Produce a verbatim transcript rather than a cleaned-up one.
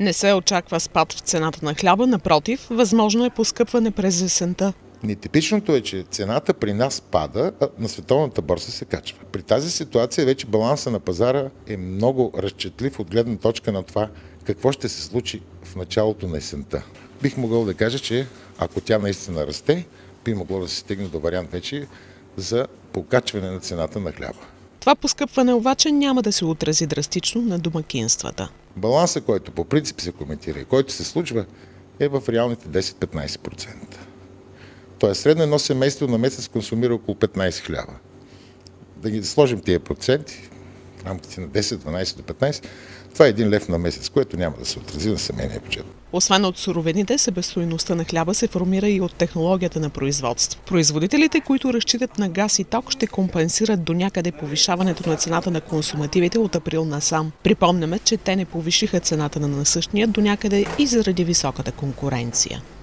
Не се очаква спад в цената на хляба, напротив, възможно е поскъпване през есента. Нетипичното е, че цената при нас пада, а на световната борса се качва. При тази ситуация вече баланса на пазара е много разчетлив от гледна точка на това какво ще се случи в началото на есента. Бих могъл да кажа, че ако тя наистина расте, би могло да се стигне до вариант вече за покачване на цената на хляба. Това поскъпване обаче няма да се отрази драстично на домакинствата. Балансът, който по принцип се коментира и който се случва, е в реалните десет-петнайсет процента. Тоест средно едно семейство на месец консумира около петнайсет хляба. Да ги сложим тия проценти в рамките на десет, дванайсет до петнайсет, това е един лев на месец, което няма да се отрази на семейния бюджет. Освен от суровините, себестойността на хляба се формира и от технологията на производство. Производителите, които разчитат на газ и ток, ще компенсират до някъде повишаването на цената на консумативите от април насам. Припомняме, че те не повишиха цената на насъщния до някъде и заради високата конкуренция.